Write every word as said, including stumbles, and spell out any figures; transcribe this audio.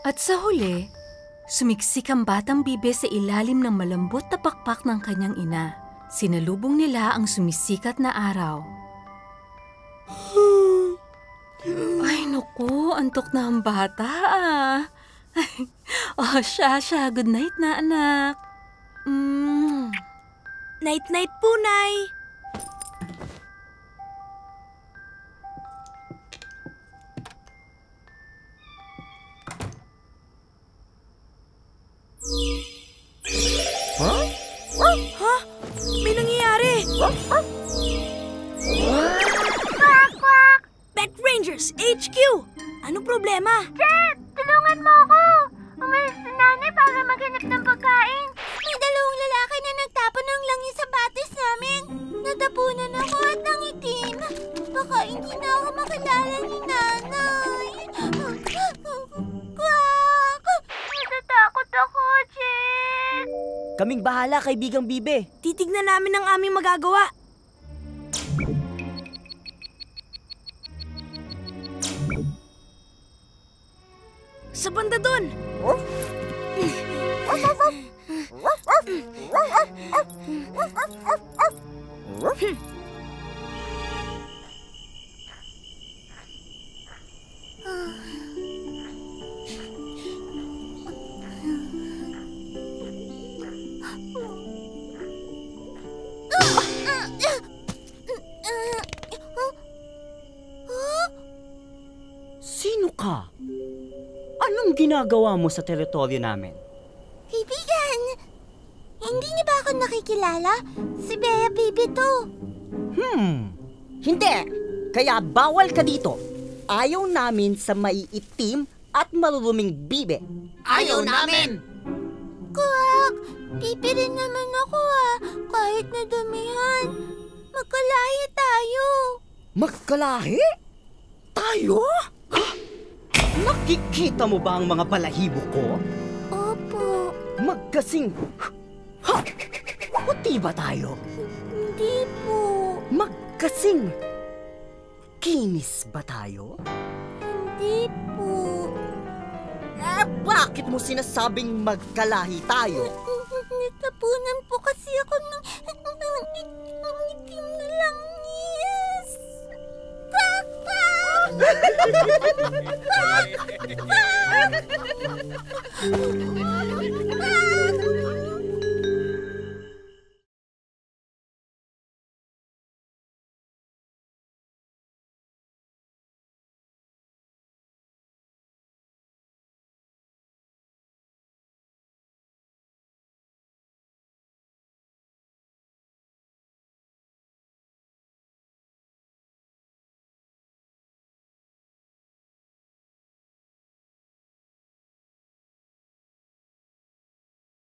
At sa huli, sumiksik ang batang bibe sa ilalim ng malambot na pakpak ng kanyang ina. Sinalubong nila ang sumisikat na araw. Ay, naku, antok na ang bata ah. Oh, siya, siya. Good night na, anak. Mm. Night-night po, Nay. Huh? Ha? May nangyayari. Quack, quack! Pet Rangers H Q! Anong problema? Jet! Tulungan mo ako! Umalis si nanay para maghanap ng pagkain. May dalawang lalaki na nagtapon ng langis sa batis namin. Natapunan ako at nangitim. Baka hindi na ako makilala ni nanay. Quack! Natatakot ako, Jet! Kaming bahala, kaibigang Bibe. Titignan namin ang aming magagawa. Sa banda doon! Sino ka? Anong ginagawa mo sa teritoryo namin? Kaibigan! Hindi niyo ba ako nakikilala? Si Bea Bibi to. Hmm, hindi. Kaya bawal ka dito. Ayaw namin sa maiitim at maruruming bibe. Ayaw namin! Quack! Bibi rin naman ako ah. Kahit nadumihan. Magkalahi tayo. Magkalahi? Tayo? Nakikita mo ba ang mga balahibo ko? Opo. Magkasing... Ha! Puti ba tayo? Hindi po. Magkasing... Kinis ba tayo? Hindi po. Eh, bakit mo sinasabing magkalahi tayo? Natapunan po kasi ako ng, ng, ng itim na langis. Quack, quack! Quack, quack!